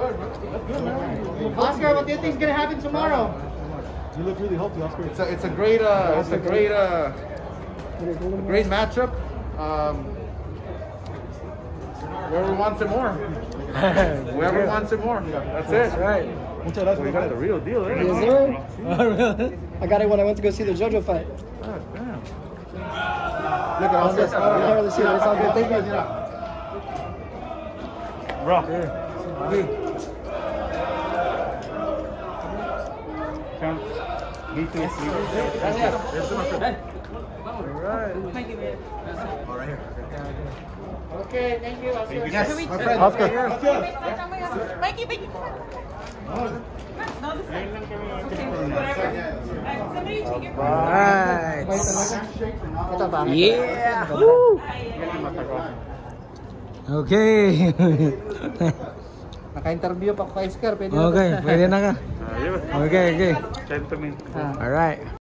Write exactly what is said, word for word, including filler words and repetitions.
Oscar, what do you think is gonna happen tomorrow? You look really healthy, Oscar. It's a, it's a great, uh, it's a great, uh, a great matchup. Um, whoever wants it more. Whoever wants it more. That's it. Right. Well, you got the real deal, right? Yes, sir. I got it when I went to go see the JoJo fight. Oh, damn. Look at Oscar. It's all good. It's all good. Thank you. Bro. Yes. Alright. Thank you, man. All right here. Okay, thank you, Oscar. Yes, my friend. Oscar. Mikey, Mikey. Alright. Ito ba? Yeah! Woo! Okay. Naka-interview pa ko kay Oscar. Pwede na Okay, to. pwede na ka. Okay, okay. Gentlemen. Alright.